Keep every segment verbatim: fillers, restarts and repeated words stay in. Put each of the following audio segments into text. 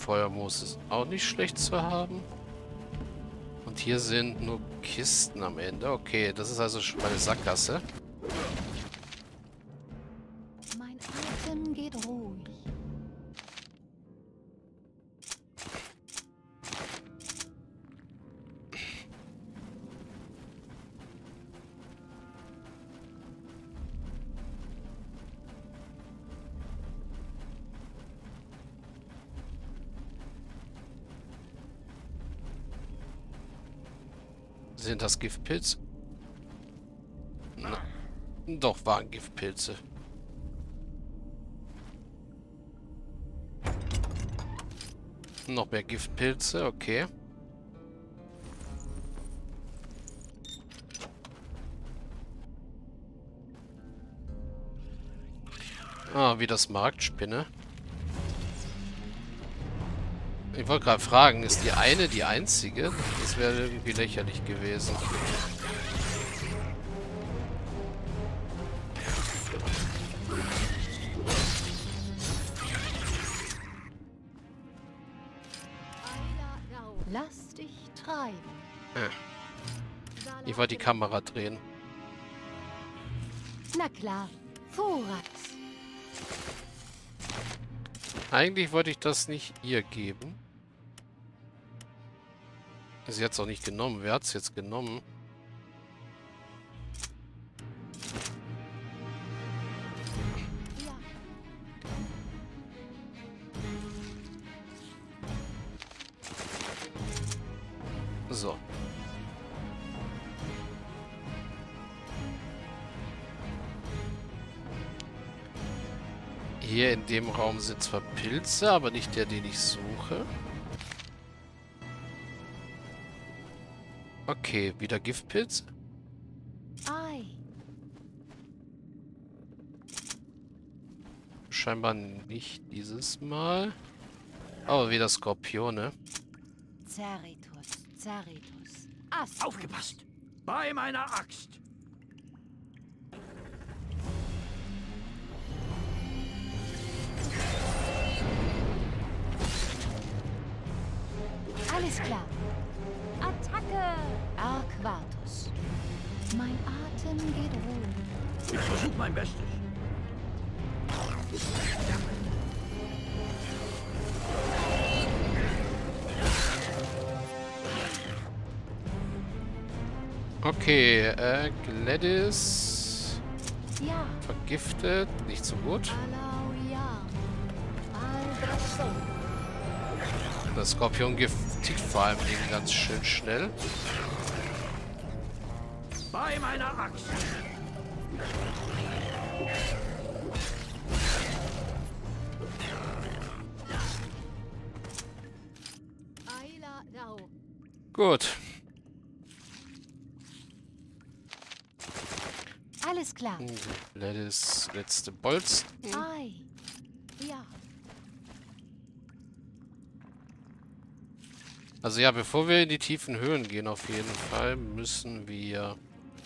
Feuermoos ist auch nicht schlecht zu haben. Und hier sind nur Kisten am Ende. Okay, das ist also schon mal eine Sackgasse. Mein Atem geht ruhig. Sind das Giftpilze? Na, doch, waren Giftpilze. Noch mehr Giftpilze, okay. Ah, wie das Marktspinne. Ich wollte gerade fragen, ist die eine die einzige? Das wäre irgendwie lächerlich gewesen. Lass dich treiben. Ich wollte die Kamera drehen. Na klar, Vorrat. Eigentlich wollte ich das nicht ihr geben. Sie hat es auch nicht genommen. Wer hat es jetzt genommen? Ja. So. Hier in dem Raum sind zwar Pilze, aber nicht der, den ich suche. Okay, wieder Giftpilze. Ei. Scheinbar nicht dieses Mal. Aber wieder Skorpione. Cerritus, Cerritus. Ast. Aufgepasst! Bei meiner Axt! Alles klar. Attacke! Arquatus. Mein Atem geht ruhig. Ich versuche mein Bestes. Okay, äh, Gladys. Ja. Vergiftet, nicht so gut. Alauia. Albrasso. Das Skorpiongift zieht vor allem Dingen ganz schön schnell. Bei meiner Axt! Aila Dau. Gut. Alles klar. Gladys letzte Bolzen. Ei. Ja. Also ja, bevor wir in die tiefen Höhlen gehen, auf jeden Fall, müssen wir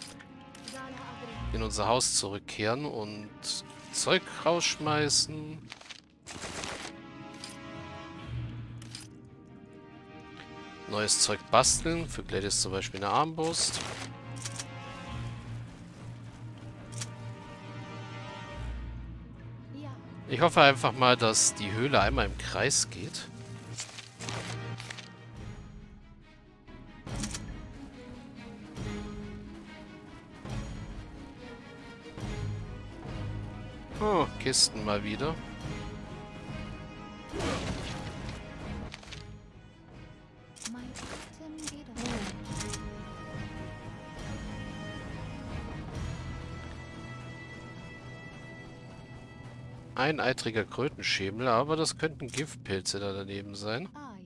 in unser Haus zurückkehren und Zeug rausschmeißen. Neues Zeug basteln. Für Gladys zum Beispiel eine Armbrust. Ja. Ich hoffe einfach mal, dass die Höhle einmal im Kreis geht. Oh, Kisten mal wieder. Mein Atem geht ruhig. Eineitriger Krötenschemel, aber das könnten Giftpilze da daneben sein. Ei.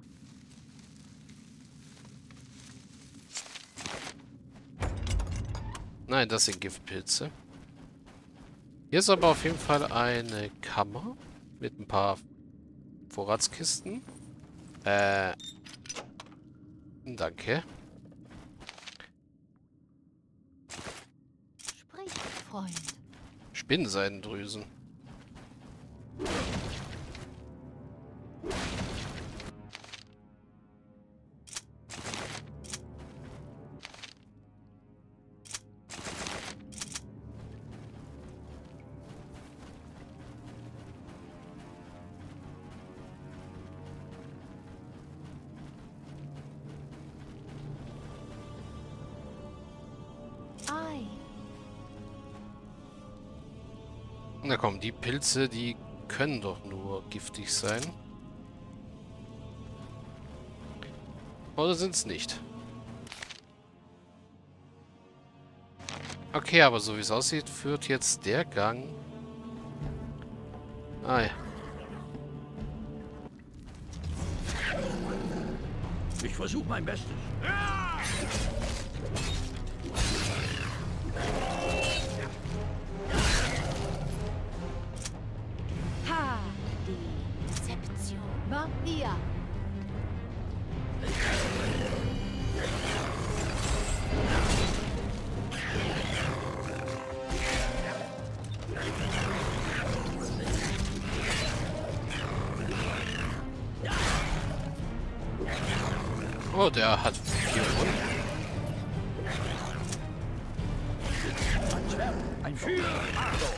Nein, das sind Giftpilze. Hier ist aber auf jeden Fall eine Kammer mit ein paar Vorratskisten. Äh. Danke. Sprich, Freund. Spinnseidendrüsen. Na komm, die Pilze, die können doch nur giftig sein. Oder sind es nicht? Okay, aber so wie es aussieht, führt jetzt der Gang... Ah ja. Ich versuche mein Bestes. Ha! Die Rezeption. War hier. Oh, der hat vier Wunden. Ein Zwerg, ein Für. Achtung.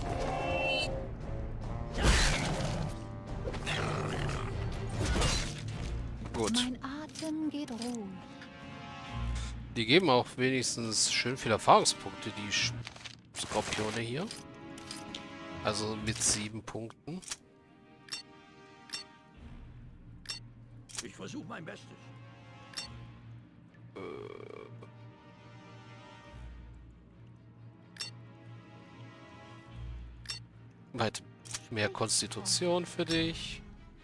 Gut. Mein Atem geht ruhig. Die geben auch wenigstens schön viele Erfahrungspunkte, die Sch Skorpione hier. Also mit sieben Punkten. Ich versuche mein Bestes. Weit mehr Konstitution für dich.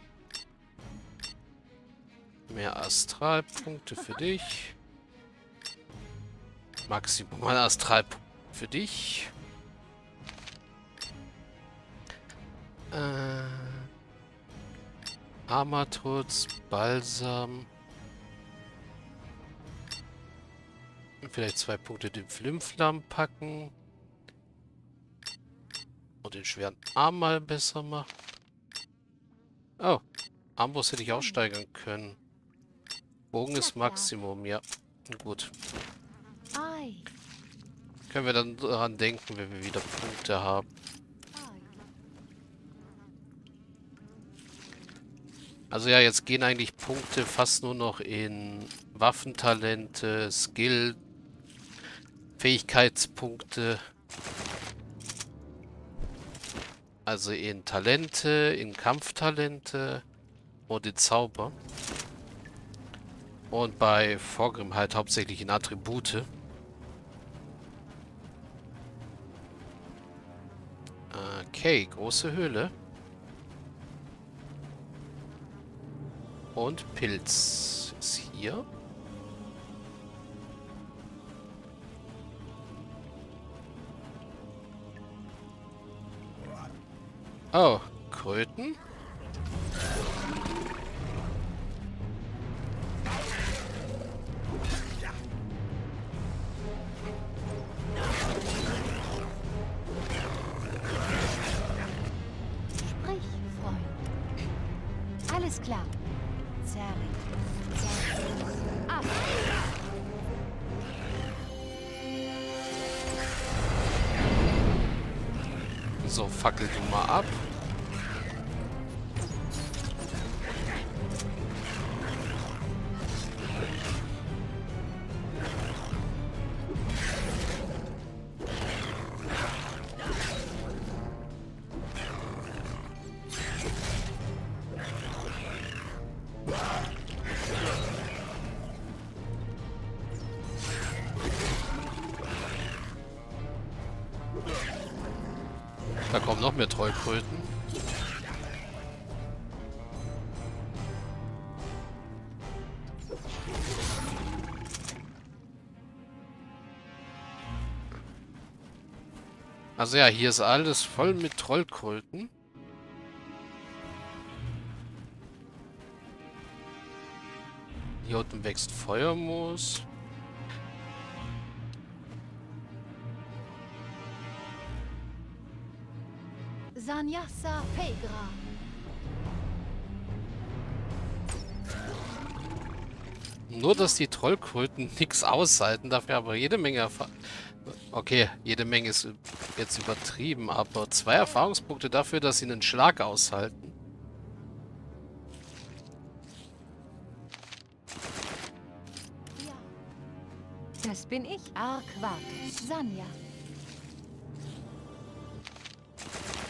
Mehr Astralpunkte für dich. Maximum an Astralpunkte für dich. Äh, Armaturz, Balsam. Vielleicht zwei Punkte den Flimflam packen. Und den schweren Arm mal besser machen. Oh, Armbrust hätte ich auch steigern können. Bogen ist Maximum, ja. Gut. Ei. Können wir dann daran denken, wenn wir wieder Punkte haben. Also ja, jetzt gehen eigentlich Punkte fast nur noch in Waffentalente, Skill, Fähigkeitspunkte. Also in Talente, in Kampftalente und in Zauber. Und bei Vorgrim halt hauptsächlich in Attribute. Okay, große Höhle. Und Pilz ist hier. Oh, Kröten. Sprich, Freund. Alles klar. Zerricht. Zerricht. Ab. So, fackel du mal ab. Da kommen noch mehr Trollkröten. Also ja, hier ist alles voll mit Trollkröten. Hier unten wächst Feuermoos. Sanyasa Pegra. Nur, dass die Trollkröten nichts aushalten, dafür aber jede Menge Erfahrung. Okay, jede Menge ist jetzt übertrieben, aber zwei Erfahrungspunkte dafür, dass sie einen Schlag aushalten. Ja. Das bin ich. Arquatus. Sanya.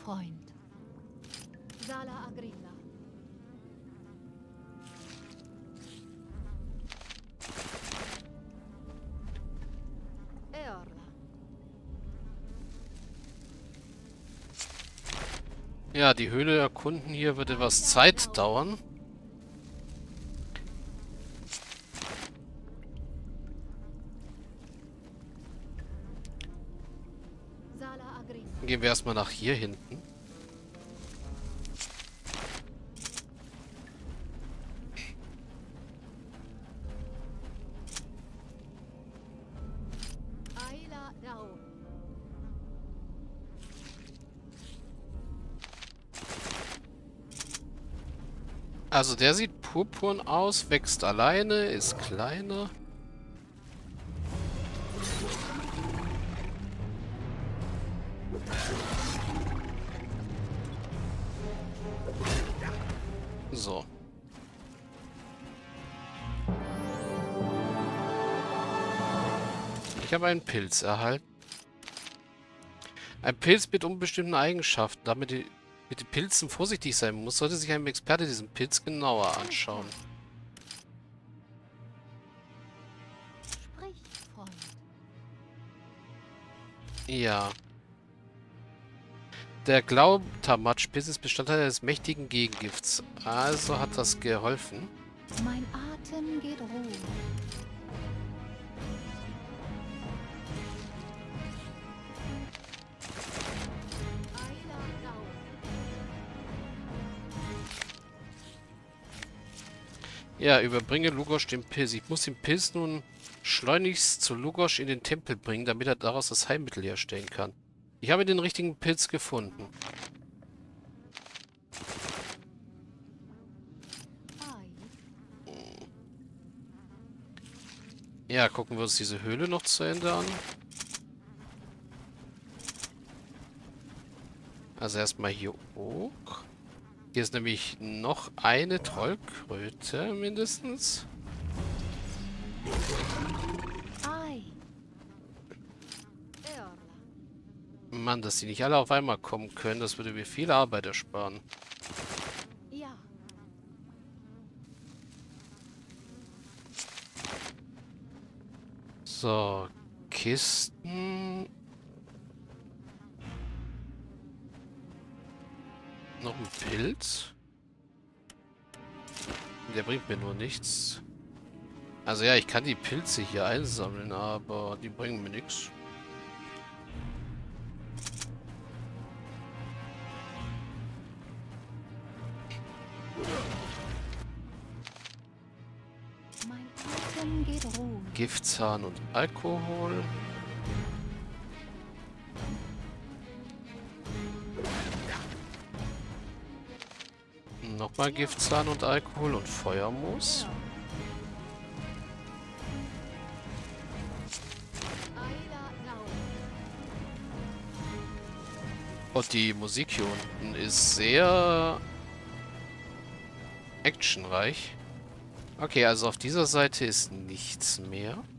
Freund. Sala Agrila. Eorla. Ja, die Höhle erkunden hier wird etwas Zeit dauern. Sala Agrila. Gehen wir erstmal nach hier hinten. Aila Dao. Also der sieht purpurn aus, wächst alleine, ist kleiner. So. Ich habe einen Pilz erhalten. Ein Pilz mit unbestimmten Eigenschaften. Damit die, mit den Pilzen vorsichtig sein muss, sollte sich ein Experte diesen Pilz genauer anschauen. Sprich, Freund. Ja. Der Glautamatschpilz ist Bestandteil des mächtigen Gegengifts. Also hat das geholfen. Mein Atem geht ruhig. Aila Dao. Ja, überbringe Lugosch den Pilz. Ich muss den Pilz nun schleunigst zu Lugosch in den Tempel bringen, damit er daraus das Heilmittel herstellen kann. Ich habe den richtigen Pilz gefunden. Ai. Ja, gucken wir uns diese Höhle noch zu Ende an. Also erstmal hier hoch. Hier ist nämlich noch eine Trollkröte mindestens. Ai. Eorla. Mann, dass die nicht alle auf einmal kommen können, das würde mir viel Arbeit ersparen. Ja. So, Kisten. Noch ein Pilz. Der bringt mir nur nichts. Also ja, ich kann die Pilze hier einsammeln, aber die bringen mir nichts. Mein Atem geht ruhig. Giftzahn und Alkohol. Nochmal Giftzahn und Alkohol und Feuermoos. Aila Dao. Und die Musik hier unten ist sehr actionreich. Okay, also auf dieser Seite ist nichts mehr.